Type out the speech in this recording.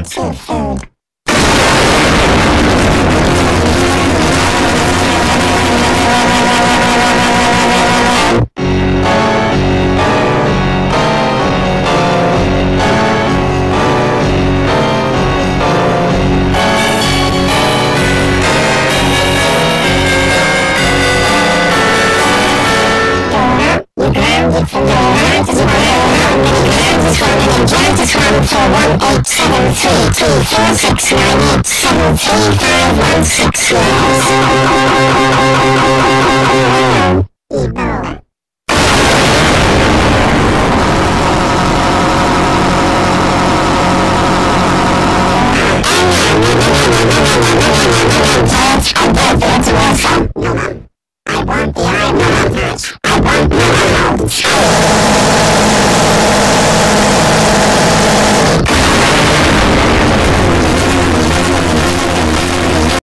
to food. Grounded from Dora to tomorrow. How many grams is 1 million grams is 1 for 187324698733516 years. Ebola.